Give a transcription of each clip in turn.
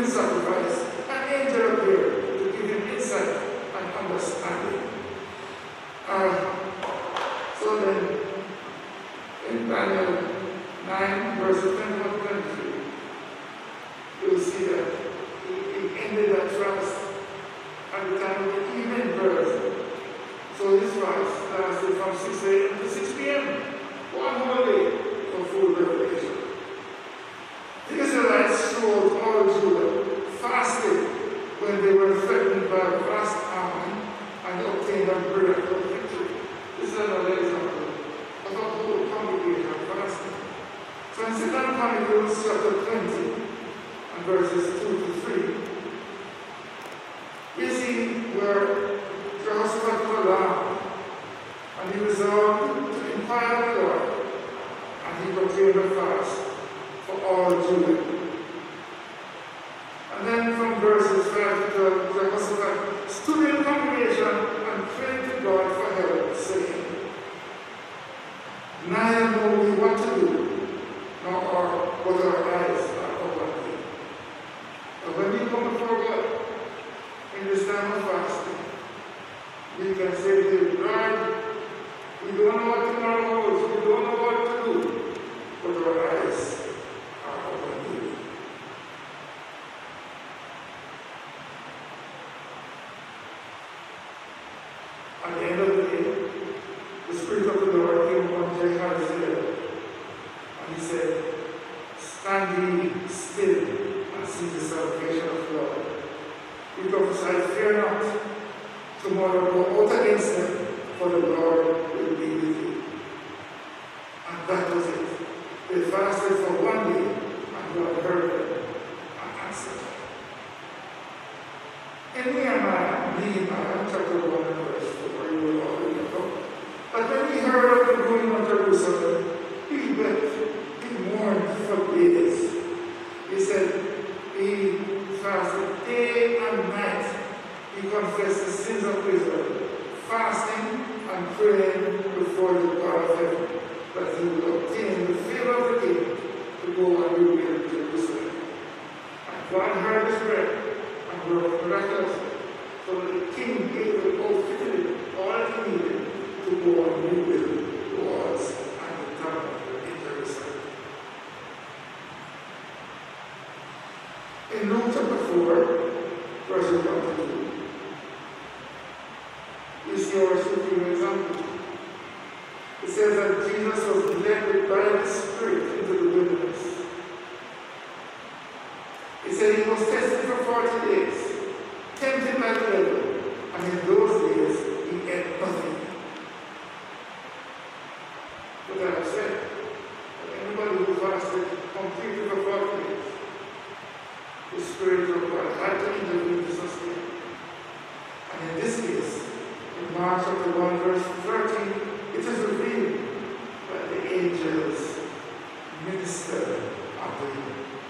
human sacrifice, an angel appeared to give him insight and understanding. So then, in Daniel 9, verses 21 to 23, you will see that he ended that fast at the time of the evening birth. So this fast lasted from 6 a.m. to 6 p.m. one whole day for full revelation. The Israelites showed all Judah fasted when they were threatened by a vast army and obtained a miracle victory. This is another example of a whole congregation fasting. So in 2 Chronicles chapter 20 and verses 2 to 3, we see where Jehoshaphat was alarmed, and he resolved to inquire of the Lord, and he proclaimed a fast for all Judah. And then from verses 5 to 12, Jehoshaphat stood in the congregation and prayed to God for help, saying, neither know we what to do, nor what our eyes are open to. But when we come before God in this time of fasting, we can say to him, Lord, we don't know what tomorrow holds, we don't know what to do, but our eyes are open to you. At the end of the day, the Spirit of the Lord came upon Jehoiada, and he said, stand ye still and see the salvation of God. We prophesied, fear not, tomorrow go out against them, for the Lord will be with you. And that was it. They fasted for one day, and God heard them and answered. In Nehemiah chapter 1 and verse 4, you will already know. But when he heard of the ruin of Jerusalem, he wept, he mourned for days. He said, he fasted day and night. He confessed the sins of Israel, fasting and praying before the God of heaven, that he would obtain the favor of the king to go and rebuild Jerusalem. And God heard his prayer and worked miraculously, so that the king gave him outfitted all he needed to go and rebuild the walls and the tabernacle in Jerusalem. In Luke chapter 4, verses 1 to 2, we see our supreme example. It says that Jesus was led by the Spirit into the wilderness. It said he was tested for 40 days, tempted by the devil, and in those days he ate nothing. But I have said that anybody who fasted completely for 40 days, the Spirit of God had to intervene to sustain. And in this case, in Mark chapter 1, verse 13, it is revealed that the angels ministered unto him.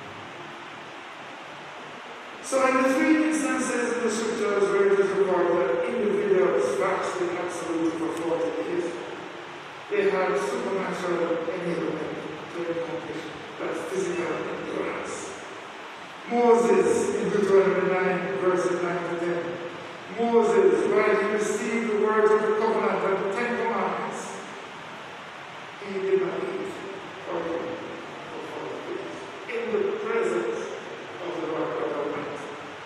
So in the three instances in the scriptures where it is recorded that individuals fasted absolutely for 40 days, they had supernatural enablement to accomplish that physical endurance. Moses in Deuteronomy 9, verses 9 to 10. Moses, while he received the words of the covenant and the 10 commandments, he did not eat or drink for 40 days in the presence of the Lord God Almighty.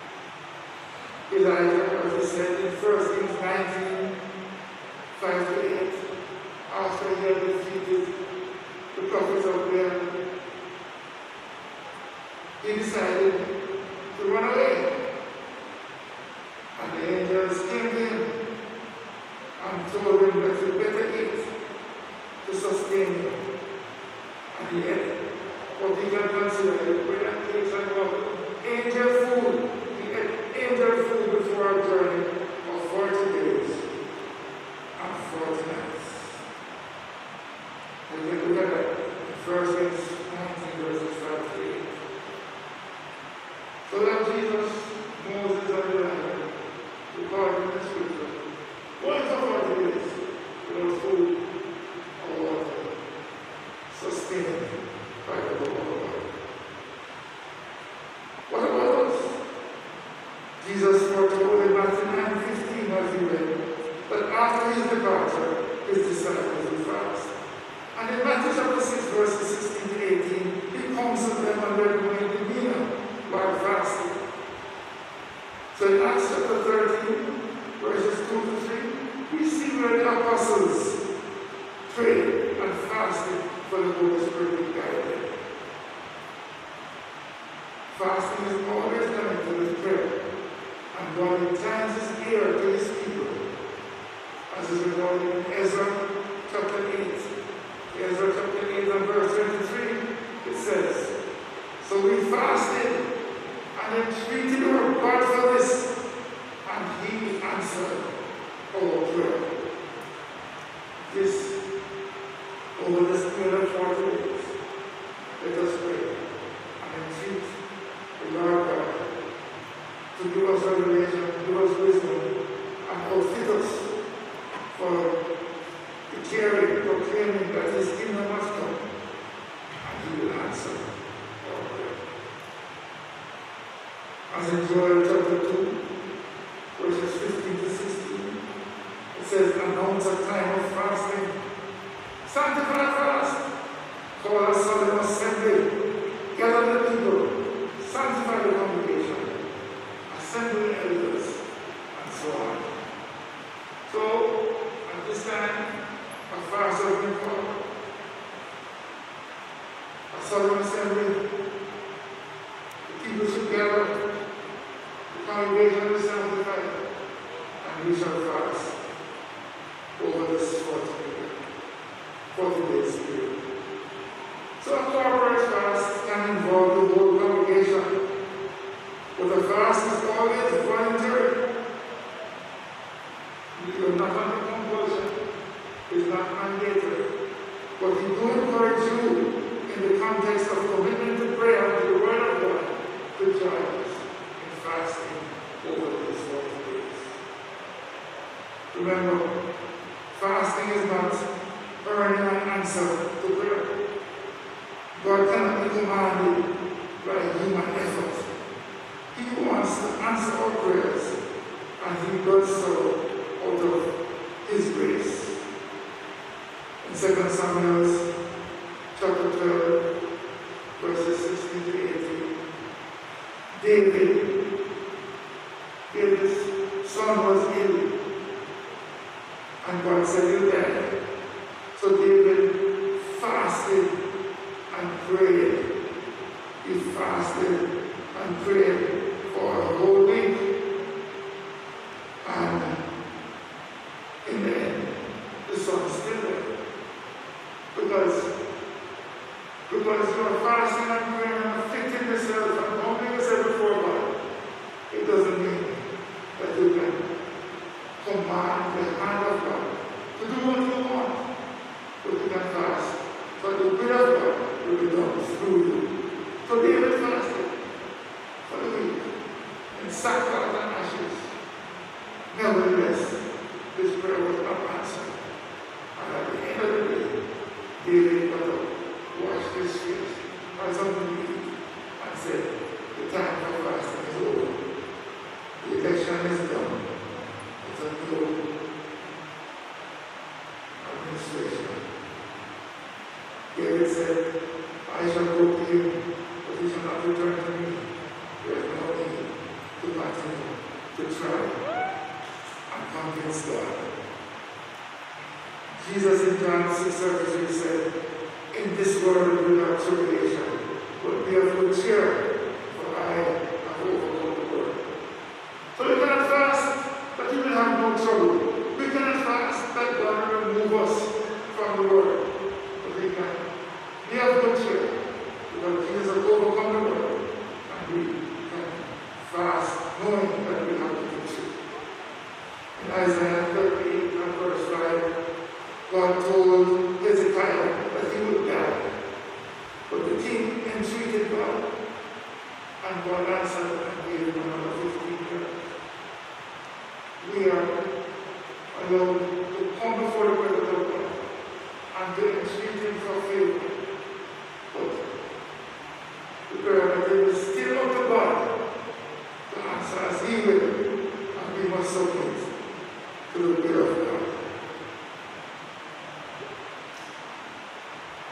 Elijah, as he said in 1 Kings 19, 5 to 8, after he had defeated the prophets of Baal, he decided to run away. And the angels came to him and told him that you better eat to sustain you. And he ate what he can consider bread and cakes and water. Angel food. He ate angel food before our journey of 40 days and 40 nights. And we look at that. First Kings 19 verses 5 to 8. So that Jesus, Moses, and Elijah, recorded in the scripture, going for 40 days without food or water, sustained by the love of God. What about us? Matthew chapter 6, verses 16 to 18, he counseled them on their going to Mina while fasting. So in Acts chapter 13, verses 2 to 3, we see where the apostles prayed and fasted for the Holy Spirit to guide them. Fasting is always connected with prayer, and God inclines his ear to his people, as is recorded in Ezra chapter 8. Ezra chapter 8 and verse 23, it says, "So we fasted and entreated our God for this, and he answered our prayer." This, over this period of 40 days, let us pray and entreat the Lord God to give us revelation, give us wisdom, and outfit us for declaring, proclaiming that his kingdom must come, and he will answer our prayer. As in Joel chapter 2, verses 15 to 16, it says, "Announce a time of fasting, sanctify fast, call a solemn assembly, gather the people, sanctify the congregation, assemble the elders," and so on. So, at this time, a fast has been called. A solemn assembly. The people should gather. The congregation will sanctify. And we shall fast over this 40 days period. So a corporate fast can involve the whole congregation. But the fast is always voluntary. You are not under compulsion. It's not mandatory. But we do encourage you, in the context of commitment to prayer and to the Word of God, to join us in fasting over these 40 days. Remember, fasting is not earning an answer to prayer. God cannot be commanded by human effort. He wants to answer our prayers, and he does so out of his grace. In 2 Samuel chapter 12, verses 16 to 18, David's son was ill, and God said, "You die." So David fasted and prayed. He fasted and prayed for a whole week. And in the end, the son's still there. Because you are fasting and praying and afflicting yourself and humbling yourself before God, it doesn't mean that you can command the hand of God to do what you want. But you can fast, but the will of God will be done through you. So David fasted for the week in sackcloth and ashes. Nevertheless, his prayer was not answered. And at the end of the day, David got up, washed his face, had something to eat, and said, "The time for fasting is over. The election is done. It's a new administration." David said, "I shall go to him, but he shall not return to me. There is no need to continue to try and convince God." Jesus in John 6:33 said, "In this world we have tribulation, but be of good cheer, for I have overcome the world." So we cannot fast that you will have no trouble. We cannot fast that God will remove us from the world. But we can be of good cheer, because Jesus has overcome the world, and we can fast knowing that we have the good cheer. In Isaiah 38 and verse 5, God told Hezekiah that he would die. But the king entreated God, and God answered and gave him another 15 years. We are allowed to come before the presence of God and to entreat him for favor. But the prayer that it is still up to God to answer as he will, and we must submit to the will of God.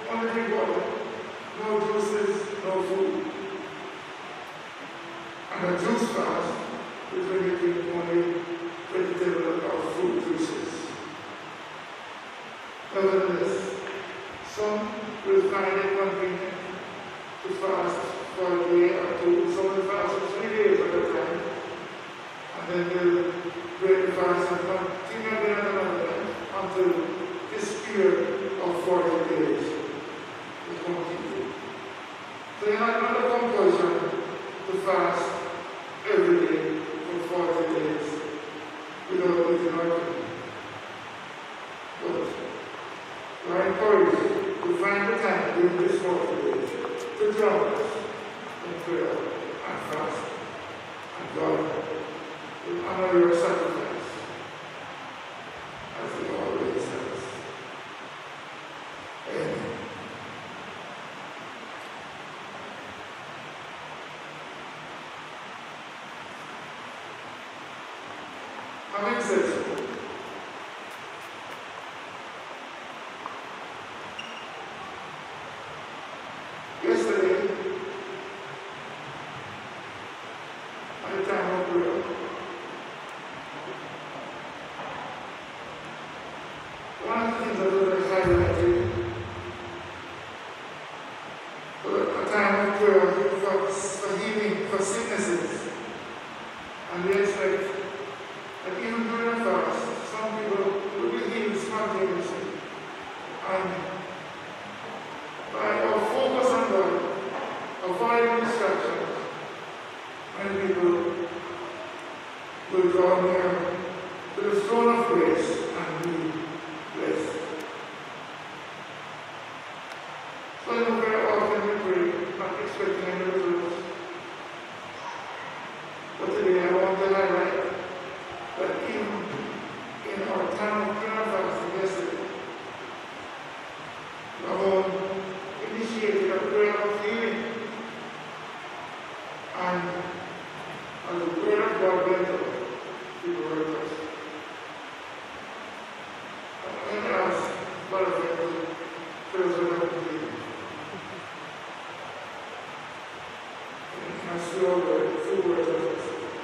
only drink water, no juices, no food. And a juice fast is when you drink only vegetable or fruit juices. Nevertheless, some will find it convenient to fast for a day or two. Some will fast for 3 days at a time, and then they'll break the fast and continue again another day until this period of 40 days is completed. So you're not under compulsion to fast every day for 40 days without eating or drinking. But we are encouraged to find the time during this 40 days to join us in prayer and fast. And God will honor your sacrifice as He always has. Amen. Having said so, yesterday, at the time of prayer, one of the things that was highlighted was a time of prayer for healing, for sicknesses. And we expect that even during a fast, some people will be healed spontaneously. And by our focus on God, avoiding distractions, many people will draw near to the throne of grace and be blessed. So I know very often we pray, not expecting any results. But today I want to highlight that even in our time of prayer fasting yesterday, Ramon initiated a prayer of healing. And as the prayer of God went up, people were touched. And I asked God of heaven, prayers were not healing. And I still were few words of us.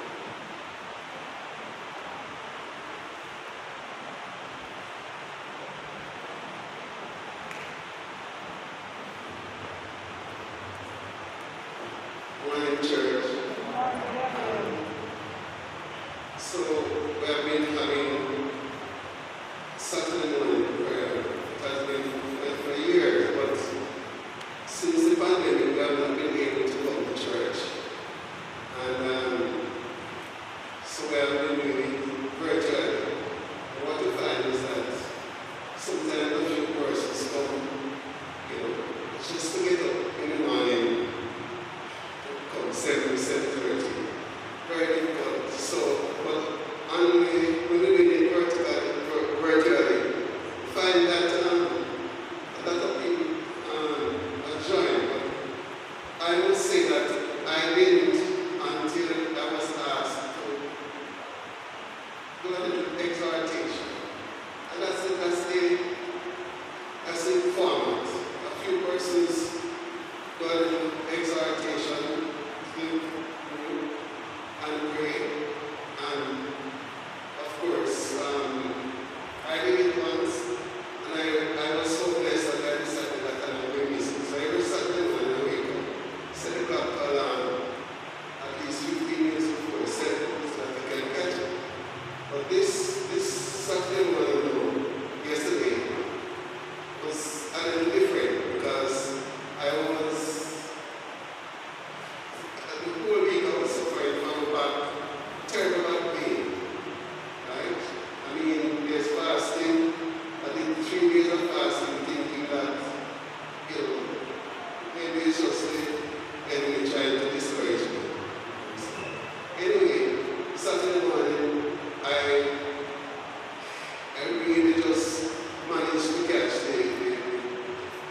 Morning, church. So we have been having Saturday morning prayer. It has been for years, but since the pandemic, we have not been able to come to church. And so we have been doing virtually. And what we find is that sometimes a few persons come, just to get up in the morning. 7:30. Very difficult. So, but only when we did it virtually, we find that a lot of people are joined. But I would say that I didn't until I was asked to do a little exhortation. And that's the format. A few persons do a little exhortation. And pray, and of course, I did it once, and I was so blessed that I decided that I would be missing. So every Saturday morning I wake up, set a clock alarm, at least 15 minutes before 7 so that I can catch it. But this Saturday morning, yesterday, was a little different because I was. The whole week I was suffering from terrible back pain, right? I mean, there's fasting. I did 3 days of fasting thinking that, maybe it's just the enemy trying to discourage me. Anyway, Saturday morning, I really just managed to catch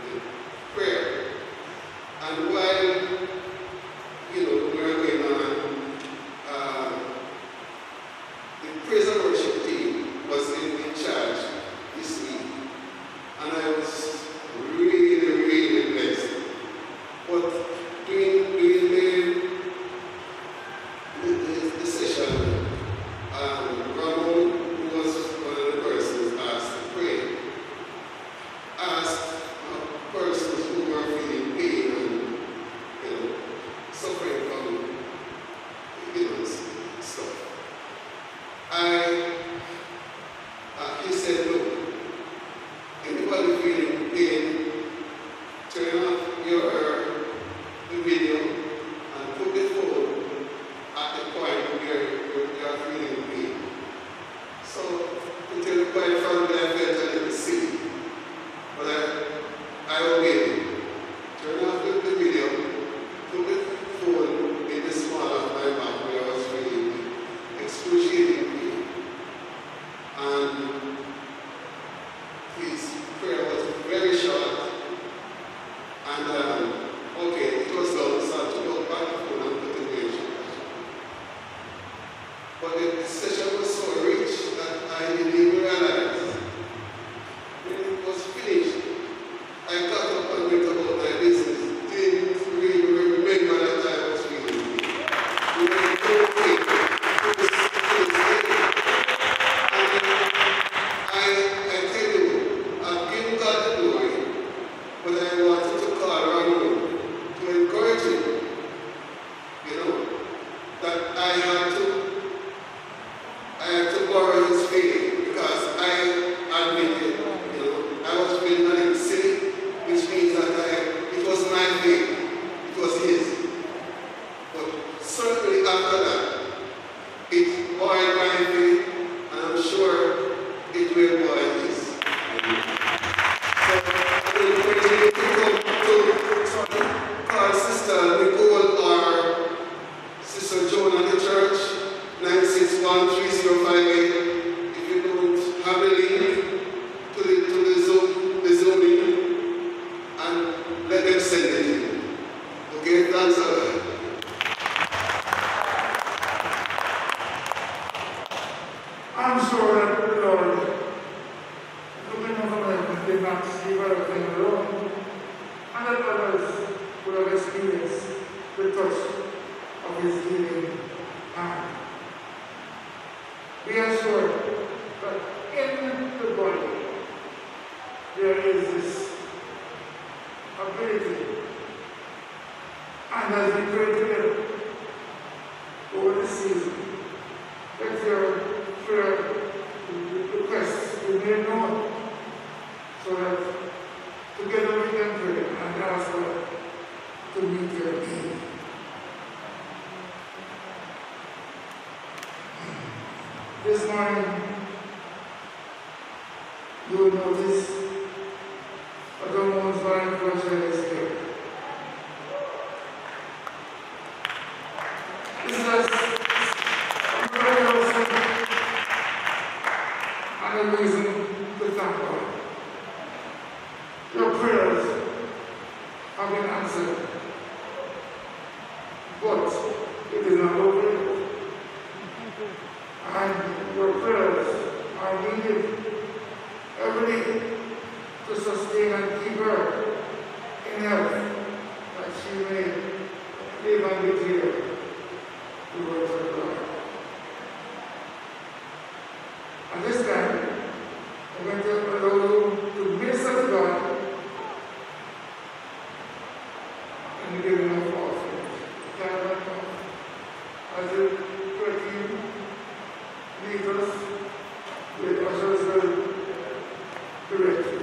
I obeyed him. Turned off the video, took the phone in the small of my mouth where I was feeling excruciating pain. And his prayer was very short. And okay, it was long, so I took back the phone and put it in the charge. But the session was so rich that I didn't even realize. When it was finished, I got up and went about my business. Didn't really remember that I was feeling pain. We were okay to this day. And I tell you, I've given God the glory, but I wanted to call Ronald to encourage him, that I had to borrow his faith because I admitted, I was feeling a little silly, which means that it was my faith, it was his. But certainly after that, it buoyed my faith, and I'm sure it will buoy his. So I'm encouraging you to come to call Sister Nicole or Sister Joan at the church, 961-3058. If you don't have a link to the Zooming, and let them send it to you. Okay, thanks a lot. I'm sure that the Lord, looking over them, did not see everything alone, and that others would have experienced the touch of his healing hand. Be assured that in the body there is this ability, and as we pray together over the season, let your prayer requests be made known so that together we can pray and ask God to meet your need. This morning, you will notice a woman's body pressure is here. This is a very awesome and a reason to thank God. Your prayers have been answered, but it is not over yet. And your prayers are needed every day to sustain and keep her in health, that she may live and declare the words of God. At this time, I'm going to allow you to minister to God and the giving of offerings. As you pray, lead us with ushers will direct.